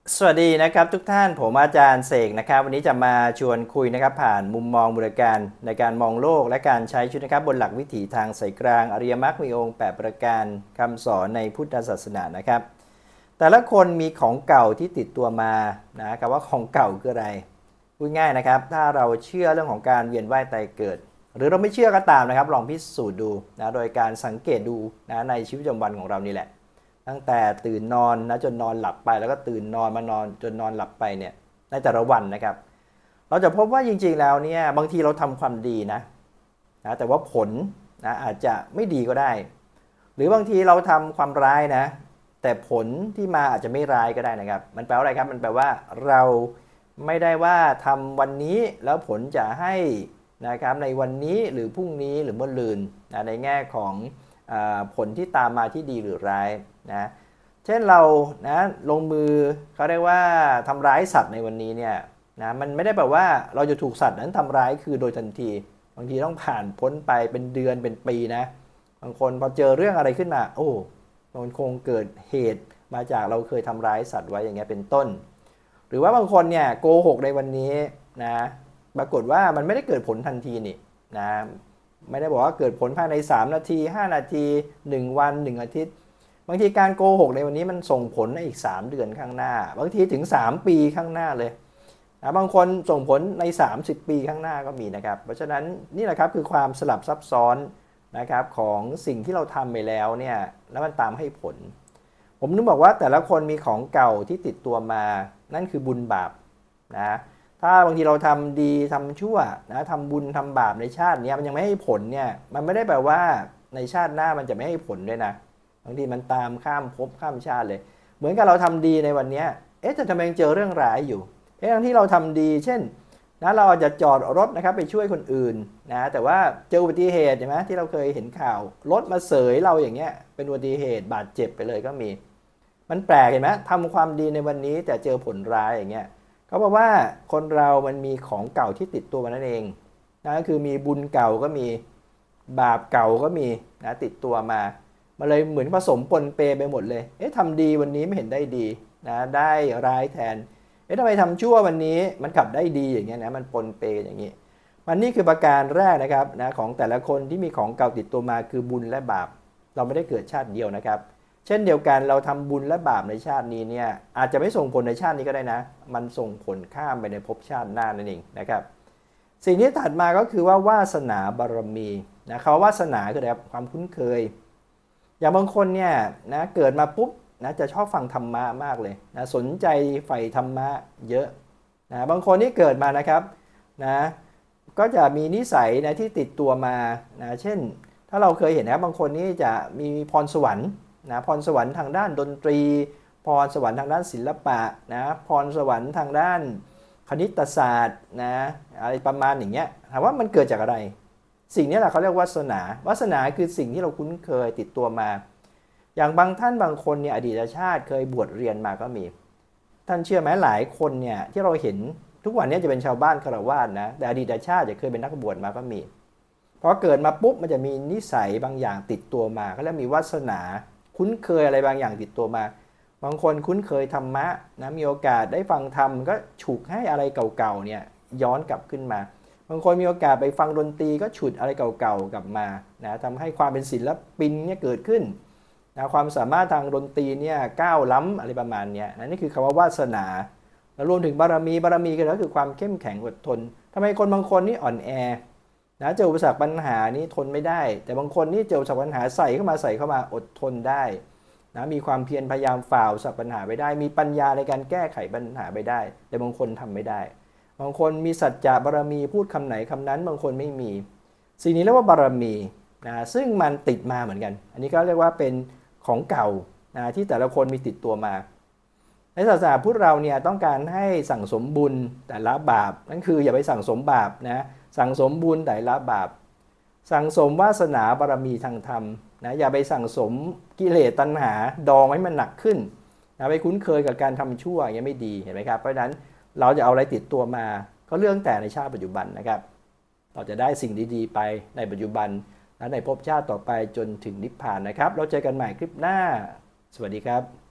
สวัสดีนะครับทุกท่านผมอาจารย์เสกนะครับวันนี้จะมาชวนคุยนะครับผ่านมุมมองบูรการในการมองโลกและการใช้ชีวิตนะครับบนหลักวิถีทางสายกลางอริยมรรคมีองค์8ประการคำสอนในพุทธศาสนานะครับแต่ละคนมีของเก่าที่ติดตัวมานะครับว่าของเก่าคืออะไรพูดง่ายนะครับถ้าเราเชื่อเรื่องของการเวียนว่ายตายเกิดหรือเราไม่เชื่อก็ตามนะครับลองพิสูจน์ดูนะโดยการสังเกตดูนะในชีวิตประจำวันของเรานี่แหละตั้งแต่ตื่นนอนนะจนนอนหลับไปแล้วก็ตื่นนอนมานอนจนนอนหลับไปเนี่ยในแต่ละวันนะครับเราจะพบว่าจริงๆแล้วเนี่ยบางทีเราทำความดีนะแต่ว่าผลนะอาจจะไม่ดีก็ได้หรือบางทีเราทำความร้ายนะแต่ผลที่มาอาจจะไม่ร้ายก็ได้นะครับมันแปลว่าอะไรครับมันแปลว่าเราไม่ได้ว่าทำวันนี้แล้วผลจะให้นะครับในวันนี้หรือพรุ่งนี้หรือเมื่อลืนนะในแง่ของผลที่ตามมาที่ดีหรือร้ายนะเช่นเรานะลงมือเขาเรียกว่าทำร้ายสัตว์ในวันนี้เนี่ยนะมันไม่ได้แปลว่าเราจะถูกสัตว์นั้นทำร้ายคือโดยทันทีบางทีต้องผ่านพ้นไปเป็นเดือนเป็นปีนะบางคนพอเจอเรื่องอะไรขึ้นมาโอ้มันคงเกิดเหตุมาจากเราเคยทำร้ายสัตว์ไว้อย่างเงี้ยเป็นต้นหรือว่าบางคนเนี่ยโกหกในวันนี้นะปรากฏว่ามันไม่ได้เกิดผลทันทีนี่นะไม่ได้บอกว่าเกิดผลภายใน3นาที5นาที1วัน1อาทิตย์บางทีการโกหกในวันนี้มันส่งผลในอีก3เดือนข้างหน้าบางทีถึง3ปีข้างหน้าเลยนะบางคนส่งผลใน30ปีข้างหน้าก็มีนะครับเพราะฉะนั้นนี่แหละครับคือความสลับซับซ้อนนะครับของสิ่งที่เราทำไปแล้วเนี่ยแล้วมันตามให้ผลผมนึกบอกว่าแต่ละคนมีของเก่าที่ติดตัวมานั่นคือบุญบาปนะถ้าบางทีเราทำดีทำชั่วนะทำบุญทำบาปในชาตินี้มันยังไม่ให้ผลเนี่ยมันไม่ได้แปลว่าในชาติหน้ามันจะไม่ให้ผลด้วยนะบางทีมันตามข้ามภพข้ามชาติเลยเหมือนกับเราทำดีในวันนี้แต่ทำไมยังเจอเรื่องร้ายอยู่ทั้งที่เราทำดีเช่นนะเราอาจจะจอดรถนะครับไปช่วยคนอื่นนะแต่ว่าเจออุบัติเหตุใช่ไหมที่เราเคยเห็นข่าวรถมาเสยเราอย่างเงี้ยเป็นอุบัติเหตุบาดเจ็บไปเลยก็มีมันแปลกเห็นไหมทำความดีในวันนี้แต่เจอผลร้ายอย่างเงี้ยเขาบอกว่าคนเรามันมีของเก่าที่ติดตัวมานั่นเองนะก็คือมีบุญเก่าก็มีบาปเก่าก็มีนะติดตัวมาเลยเหมือนผสมปนเปไปหมดเลยทำดีวันนี้ไม่เห็นได้ดีนะได้ร้ายแทนทำไมทำชั่ววันนี้มันกลับได้ดีอย่างเงี้ยนะมันปนเปอย่างนี้มันนี่คือประการแรกนะครับนะของแต่ละคนที่มีของเก่าติดตัวมาคือบุญและบาปเราไม่ได้เกิดชาติเดียวนะครับเช่นเดียวกันเราทำบุญและบาปในชาตินี้เนี่ยอาจจะไม่ส่งผลในชาตินี้ก็ได้นะมันส่งผลข้ามไปในภพชาติหน้านั่นเองนะครับสิ่งที่ถัดมาก็คือว่าวาสนาบารมีนะคำว่าวาสนาคืออะไรครับความคุ้นเคยอย่างบางคนเนี่ยนะเกิดมาปุ๊บนะจะชอบฟังธรรมะมากเลยนะสนใจใฝ่ธรรมะเยอะนะบางคนที่เกิดมานะครับนะก็จะมีนิสัยนะที่ติดตัวมานะเช่นถ้าเราเคยเห็นนะบางคนนี่จะมีพรสวรรค์นะพรสวรรค์ทางด้านดนตรีพรสวรรค์ทางด้านศิลปะนะพรสวรรค์ทางด้านคณิตศาสตร์นะอะไรประมาณอย่างเงี้ยถามว่ามันเกิดจากอะไรสิ่งนี้แหละเขาเรียกวาสนาวาสนาคือสิ่งที่เราคุ้นเคยติดตัวมาอย่างบางท่านบางคนเนี่ยอดีตชาติเคยบวชเรียนมาก็มีท่านเชื่อไหมหลายคนเนี่ยที่เราเห็นทุกวันนี้จะเป็นชาวบ้านฆราวาสนะแต่อดีตชาติจะเคยเป็นนักบวชมาก็มีพอเกิดมาปุ๊บมันจะมีนิสัยบางอย่างติดตัวมาเขาเรียกมีวาสนาคุ้นเคยอะไรบางอย่างติดตัวมาบางคนคุ้นเคยธรรมะนะมีโอกาสได้ฟังธรรมก็ฉุกให้อะไรเก่าๆเนี่ยย้อนกลับขึ้นมาบางคนมีโอกาสไปฟังดนตรีก็ฉุดอะไรเก่าๆกลับมานะทำให้ความเป็นศิลปินเนี่ยเกิดขึ้นนะความสามารถทางดนตรีเนี่ยก้าวล้ำอะไรประมาณนี้นะนี่คือคำว่าวาสนาแล้วรวมถึงบารมีก็คือความเข้มแข็งอดทนทำไมคนบางคนนี่อ่อนแอนะเจออุปสรรคปัญหานี้ทนไม่ได้แต่บางคนนี่เจออุปสรรคปัญหาใส่เข้ามาอดทนได้นะมีความเพียรพยายามฝ่าอุปสรรคปัญหาไปได้มีปัญญาในการแก้ไขปัญหาไปได้แต่บางคนทำไม่ได้บางคนมีสัจจะบารมีพูดคำไหนคำนั้นบางคนไม่มีสิ่งนี้เรียกว่าบารมีนะซึ่งมันติดมาเหมือนกันอันนี้ก็เรียกว่าเป็นของเก่านะที่แต่ละคนมีติดตัวมาในศาสนาพุทธเราเนี่ยต้องการให้สั่งสมบุญแต่ละบาปนั่นคืออย่าไปสั่งสมบาปนะสั่งสมบุญแต่ละบาปสั่งสมวาสนาบารมีทางธรรมนะอย่าไปสั่งสมกิเลสตัณหาดองให้มันหนักขึ้นนะไปคุ้นเคยกับการทำชั่วอย่างนี้ไม่ดีเห็นไหมครับเพราะฉะนั้นเราจะเอาอะไรติดตัวมาก็เรื่องแต่ในชาติปัจจุบันนะครับเราจะได้สิ่งดีๆไปในปัจจุบันและในภพชาติต่อไปจนถึงนิพพานนะครับเราเจอกันใหม่คลิปหน้าสวัสดีครับ